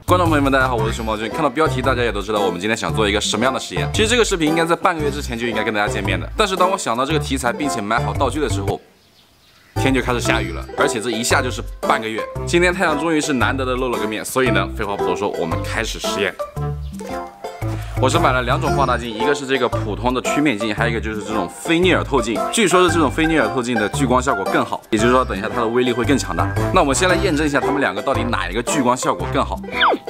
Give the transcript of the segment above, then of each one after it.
观众朋友们，大家好，我是熊猫君。看到标题，大家也都知道我们今天想做一个什么样的实验。其实这个视频应该在半个月之前就应该跟大家见面的，但是当我想到这个题材，并且买好道具的时候，天就开始下雨了，而且这一下就是半个月。今天太阳终于是难得的露了个面，所以呢，废话不多说，我们开始实验。我是买了2种放大镜，一个是这个普通的曲面镜，还有一个就是这种菲涅尔透镜。据说是这种菲涅尔透镜的聚光效果更好，也就是说等一下它的威力会更强大。那我们先来验证一下它们两个到底哪一个聚光效果更好。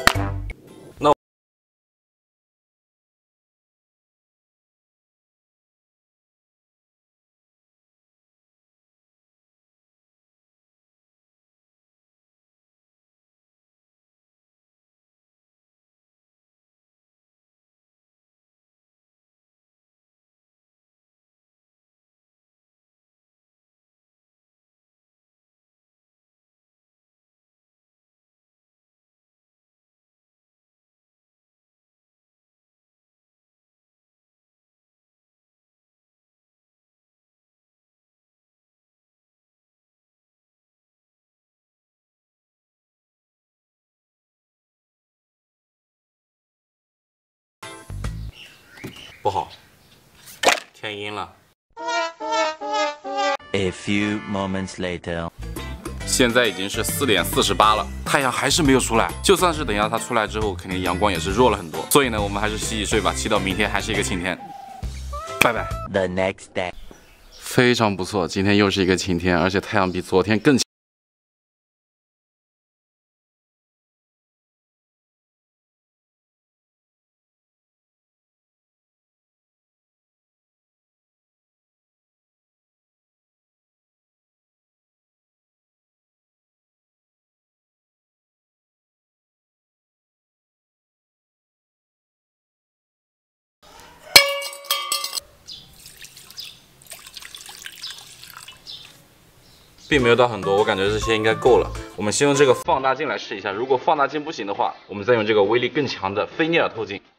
不好，天阴了。 A few moments later， 现在已经是4点48了，太阳还是没有出来。就算是等一下它出来之后，肯定阳光也是弱了很多。所以呢，我们还是洗洗睡吧，祈祷明天还是一个晴天。拜拜。 The next day， 非常不错，今天又是一个晴天，而且太阳比昨天更强。并没有到很多，我感觉这些应该够了。我们先用这个放大镜来试一下，如果放大镜不行的话，我们再用这个威力更强的菲涅尔透镜。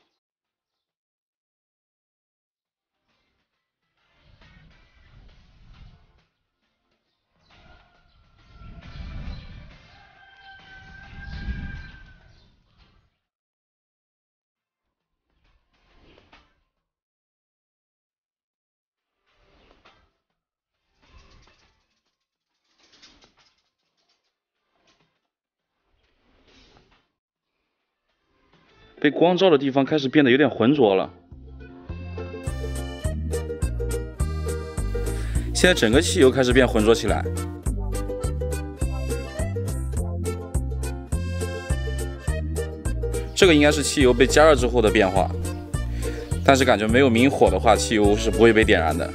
被光照的地方开始变得有点浑浊了。现在整个汽油开始变浑浊起来。这个应该是汽油被加热之后的变化，但是感觉没有明火的话，汽油是不会被点燃的。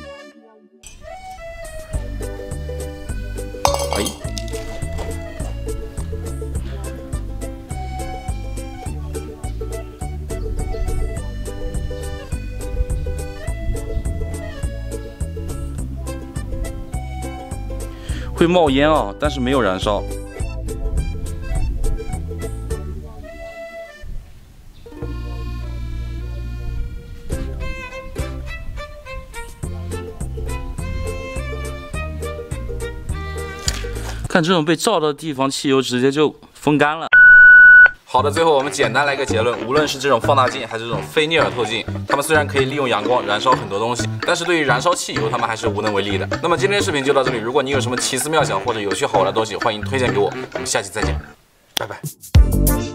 会冒烟啊，但是没有燃烧。看这种被照到的地方，汽油直接就风干了。好的，最后我们简单来个结论，无论是这种放大镜还是这种菲涅尔透镜，它们虽然可以利用阳光燃烧很多东西，但是对于燃烧汽油，它们还是无能为力的。那么今天的视频就到这里，如果你有什么奇思妙想或者有趣好玩的东西，欢迎推荐给我。我们下期再见，拜拜。